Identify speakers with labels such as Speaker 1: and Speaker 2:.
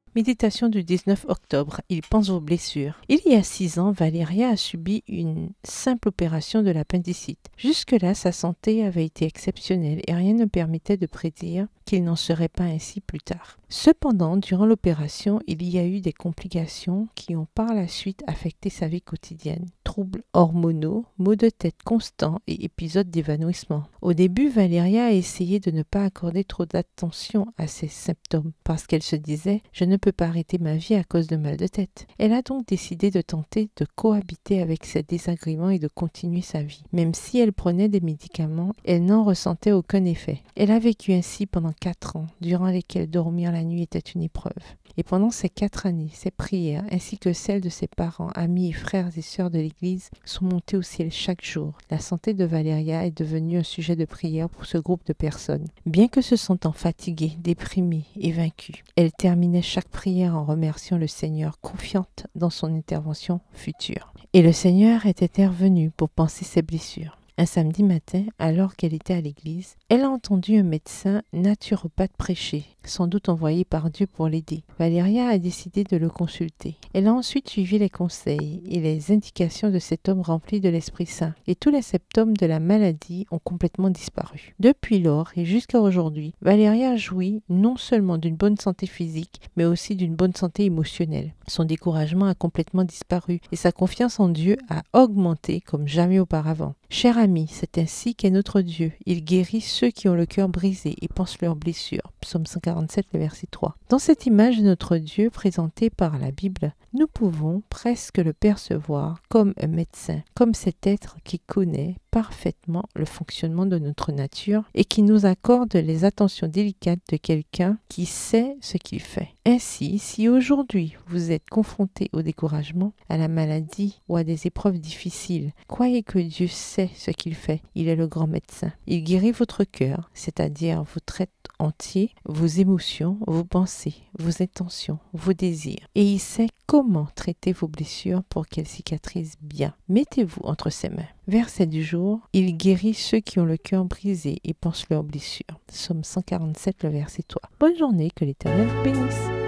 Speaker 1: Méditation du 19 octobre. Il pense aux blessures. Il y a 6 ans, Valéria a subi une simple opération de l'appendicite. Jusque-là, sa santé avait été exceptionnelle et rien ne permettait de prédire qu'il n'en serait pas ainsi plus tard. Cependant, durant l'opération, il y a eu des complications qui ont par la suite affecté sa vie quotidienne. Troubles hormonaux, maux de tête constants et épisodes d'évanouissement. Au début, Valéria a essayé de ne pas accorder trop d'attention à ces symptômes parce qu'elle se disait « Je ne peux pas arrêter ma vie à cause de mal de tête ». Elle a donc décidé de tenter de cohabiter avec ces désagréments et de continuer sa vie. Même si elle prenait des médicaments, elle n'en ressentait aucun effet. Elle a vécu ainsi pendant 4 ans, durant lesquels dormir la nuit était une épreuve. Et pendant ces 4 années, ses prières, ainsi que celles de ses parents, amis et frères et sœurs de l'Église, sont montées au ciel chaque jour. La santé de Valéria est devenue un sujet de prière pour ce groupe de personnes. Bien que se sentant fatiguée, déprimée et vaincue, elle terminait chaque prière en remerciant le Seigneur, confiante dans son intervention future. Et le Seigneur était intervenu pour panser ses blessures. Un samedi matin, alors qu'elle était à l'église, elle a entendu un médecin naturopathe prêcher, sans doute envoyé par Dieu pour l'aider. Valéria a décidé de le consulter. Elle a ensuite suivi les conseils et les indications de cet homme rempli de l'Esprit Saint, et tous les symptômes de la maladie ont complètement disparu. Depuis lors et jusqu'à aujourd'hui, Valéria jouit non seulement d'une bonne santé physique, mais aussi d'une bonne santé émotionnelle. Son découragement a complètement disparu et sa confiance en Dieu a augmenté comme jamais auparavant. Cher ami, c'est ainsi qu'est notre Dieu. Il guérit ceux qui ont le cœur brisé et pansent leurs blessures. Psaume 147, le verset 3. Dans cette image de notre Dieu présentée par la Bible, nous pouvons presque le percevoir comme un médecin, comme cet être qui connaît parfaitement le fonctionnement de notre nature et qui nous accorde les attentions délicates de quelqu'un qui sait ce qu'il fait. Ainsi, si aujourd'hui vous êtes confronté au découragement, à la maladie ou à des épreuves difficiles, croyez que Dieu sait ce qu'il fait. Il est le grand médecin. Il guérit votre cœur, c'est-à-dire votre être entier, vos émotions, vos pensées, vos intentions, vos désirs. Et il sait comment traiter vos blessures pour qu'elles cicatrisent bien. Mettez-vous entre ses mains. Verset du jour, il guérit ceux qui ont le cœur brisé et pansent leurs blessures. Psaume 147, le verset 3. Bonne journée, que l'Éternel vous bénisse.